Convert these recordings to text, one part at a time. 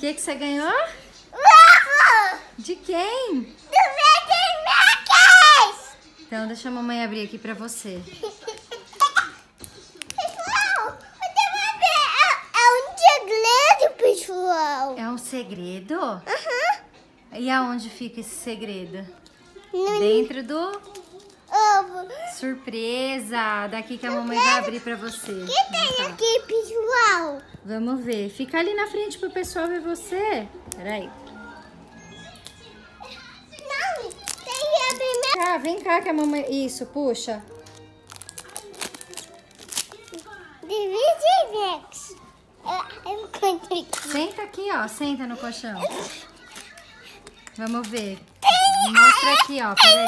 que você ganhou? Ovo! De quem? Do Max! Então deixa a mamãe abrir aqui pra você. Pessoal, você vai ver. É um segredo, pessoal. É um segredo? Aham. E aonde fica esse segredo? No Dentro do ovo. surpresa. Daqui que a mamãe vai abrir pra você. O que tem aqui, pessoal? Vamos ver. Fica ali na frente pro pessoal ver você. Peraí. Não, tem a primeira. Vem cá que a mamãe... Isso, puxa. Divide Max. Eu encontrei aqui. Senta aqui, ó. Senta no colchão. Vamos ver. Mostra aqui, ó. Peraí.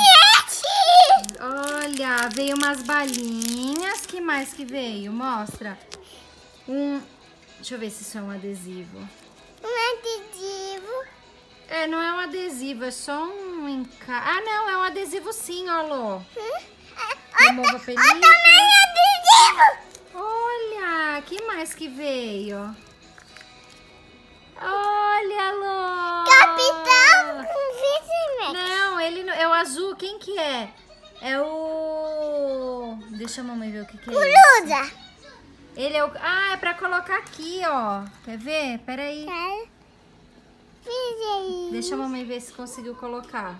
Olha, veio umas balinhas. Que mais que veio? Mostra. Deixa eu ver se isso é um adesivo. Um adesivo. Não é um adesivo, é só um não, é um adesivo sim, ó, Lô. Remova a película. Também adesivo. Olha, que mais que veio? Olha, Lô. Capitão com Vice Max. Não, ele não, é o azul. Quem que é? É o... Deixa a mamãe ver o que é. Colusa. Ele é o... é pra colocar aqui, ó. Quer ver? Peraí. Deixa a mamãe ver se conseguiu colocar.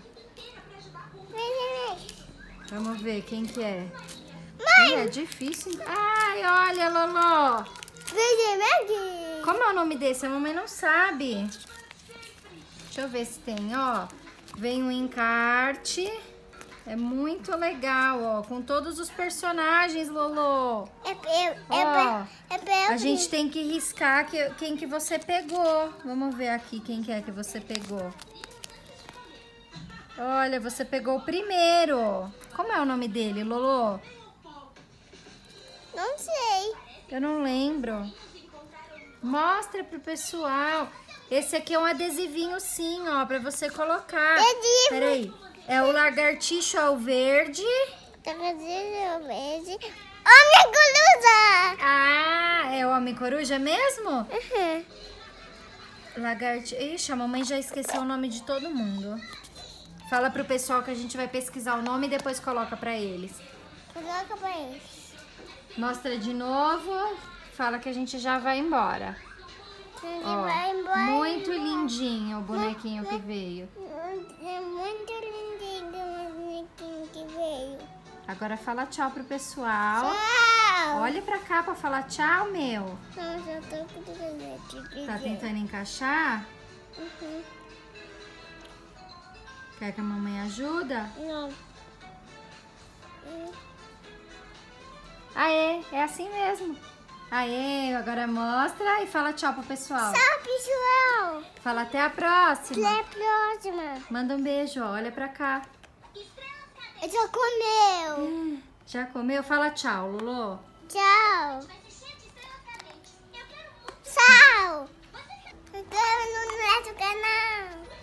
Vamos ver quem que é. Mãe. É difícil. Ai, olha, Loló. Como é o nome desse? A mamãe não sabe. Deixa eu ver se tem, ó. Vem um encarte. É muito legal, ó. Com todos os personagens, Lolô. A gente tem que riscar quem que você pegou. Vamos ver aqui quem que é que você pegou. Olha, você pegou o primeiro. Como é o nome dele, Lolô? Não sei. Eu não lembro. Mostra pro pessoal. Esse aqui é um adesivinho sim, ó, pra você colocar. Adesivo. Peraí. É o lagartixo ao verde. Homem Colusa. É o homem coruja mesmo? Uhum. Ixi, a mamãe já esqueceu o nome de todo mundo. Fala pro pessoal que a gente vai pesquisar o nome e depois coloca pra eles. Coloca pra eles. Mostra de novo. Fala que a gente já vai embora. Vai embora. Muito lindinho o bonequinho que veio. É muito lindinho o bonequinho que veio. Agora fala tchau pro pessoal. Tchau. Olha pra cá pra falar tchau, meu. Não, já tô com Tá tentando encaixar? Uhum. Quer que a mamãe ajuda? Não. Aê, é assim mesmo. Aê, agora mostra e fala tchau pro pessoal. Tchau, pessoal. Fala até a próxima. Até a próxima. Manda um beijo, ó, olha pra cá. Eu já comeu. Já comeu? Fala tchau, Lulô. Tchau. Tchau. Se inscreva no nosso canal.